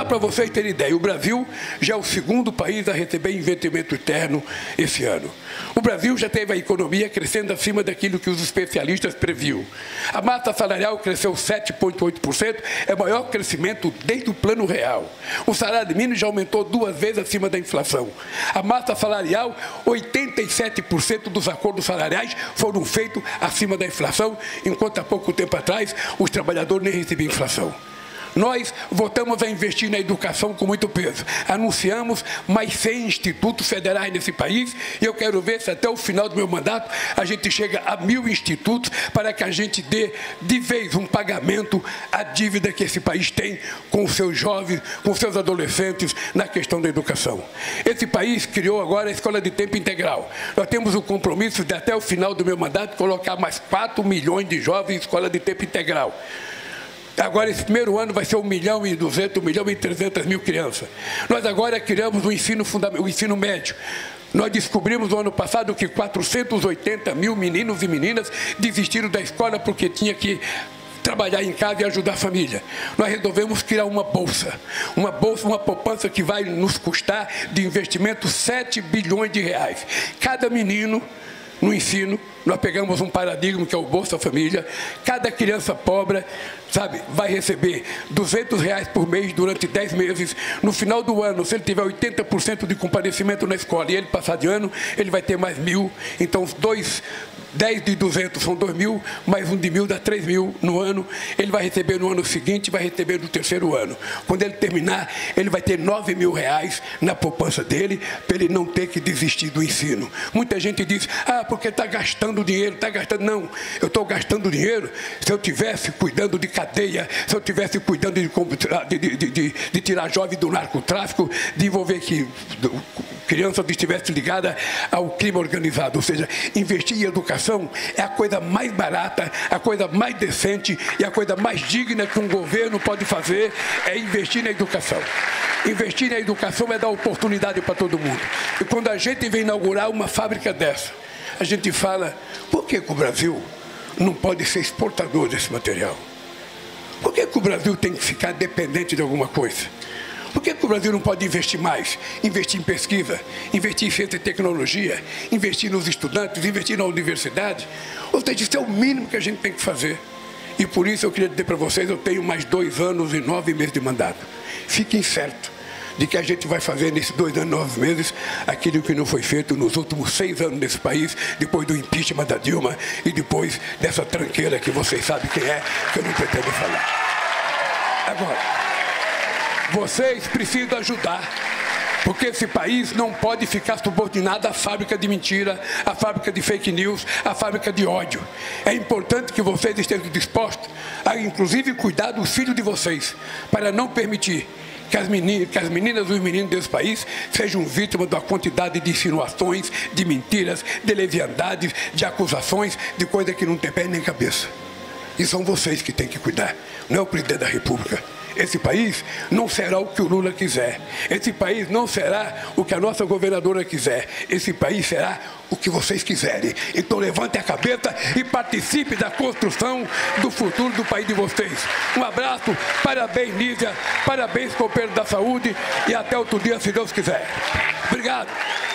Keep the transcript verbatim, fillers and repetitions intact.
para vocês terem ideia, o Brasil já é o segundo país a receber investimento externo esse ano. O Brasil já teve a economia crescendo acima daquilo que os especialistas previam. A massa salarial cresceu sete vírgula oito por cento, é o maior crescimento desde o Plano Real. O salário mínimo já aumentou duas vezes acima da inflação. A massa salarial, oitenta e sete por cento dos acordos salariais foram feitos acima da inflação, enquanto há pouco tempo atrás os trabalhadores nem recebiam inflação. Nós voltamos a investir na educação com muito peso. Anunciamos mais cem institutos federais nesse país e eu quero ver se até o final do meu mandato a gente chega a mil institutos para que a gente dê de vez um pagamento à dívida que esse país tem com os seus jovens, com os seus adolescentes na questão da educação. Esse país criou agora a escola de tempo integral. Nós temos o compromisso de até o final do meu mandato colocar mais quatro milhões de jovens em escola de tempo integral. Agora, esse primeiro ano vai ser um milhão e duzentos, um milhão e trezentas mil crianças. Nós agora criamos o ensino, fundamental, o ensino médio. Nós descobrimos no ano passado que quatrocentos e oitenta mil meninos e meninas desistiram da escola porque tinha que trabalhar em casa e ajudar a família. Nós resolvemos criar uma bolsa, uma bolsa, uma poupança que vai nos custar de investimento sete bilhões de reais. Cada menino no ensino, nós pegamos um paradigma que é o Bolsa Família. Cada criança pobre, sabe, vai receber duzentos reais por mês durante dez meses. No final do ano, se ele tiver oitenta por cento de comparecimento na escola e ele passar de ano, ele vai ter mais mil. Então, os dois, dez de duzentos são dois mil, mais um de mil dá três mil no ano. Ele vai receber no ano seguinte, vai receber no terceiro ano. Quando ele terminar, ele vai ter nove mil reais na poupança dele, para ele não ter que desistir do ensino. Muita gente diz, ah, porque está gastando dinheiro, está gastando. Não, eu estou gastando dinheiro se eu estivesse cuidando de cadeia, se eu estivesse cuidando de, de, de, de, de tirar jovem do narcotráfico, de envolver que criança estivesse ligada ao crime organizado. Ou seja, investir em educação é a coisa mais barata, a coisa mais decente e a coisa mais digna que um governo pode fazer é investir na educação. Investir na educação é dar oportunidade para todo mundo. E quando a gente vem inaugurar uma fábrica dessa, a gente fala, por que que o Brasil não pode ser exportador desse material? Por que que o Brasil tem que ficar dependente de alguma coisa? Por que que o Brasil não pode investir mais? Investir em pesquisa, investir em ciência e tecnologia, investir nos estudantes, investir na universidade. Ou seja, isso é o mínimo que a gente tem que fazer. E por isso eu queria dizer para vocês, eu tenho mais dois anos e nove meses de mandato. Fiquem certos de que a gente vai fazer nesses dois anos e nove meses aquilo que não foi feito nos últimos seis anos nesse país, depois do impeachment da Dilma e depois dessa tranqueira que vocês sabem quem é, que eu não pretendo falar. Agora, vocês precisam ajudar, porque esse país não pode ficar subordinado à fábrica de mentira, à fábrica de fake news, à fábrica de ódio. É importante que vocês estejam dispostos a, inclusive, cuidar dos filhos de vocês, para não permitir que as meninas, que as meninas e os meninos desse país sejam vítimas da quantidade de insinuações, de mentiras, de leviandades, de acusações, de coisa que não tem pé nem cabeça. E são vocês que têm que cuidar, não é o presidente da República. Esse país não será o que o Lula quiser. Esse país não será o que a nossa governadora quiser. Esse país será o que vocês quiserem. Então levante a cabeça e participe da construção do futuro do país de vocês. Um abraço, parabéns, Nízia, parabéns, companheiro da saúde, e até outro dia, se Deus quiser. Obrigado.